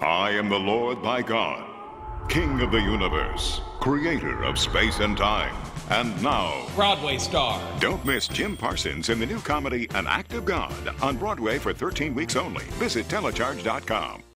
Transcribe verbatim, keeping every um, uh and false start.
I am the Lord thy God, King of the universe, creator of space and time. And now, Broadway star. Don't miss Jim Parsons in the new comedy An Act of God on Broadway for thirteen weeks only. Visit telecharge dot com.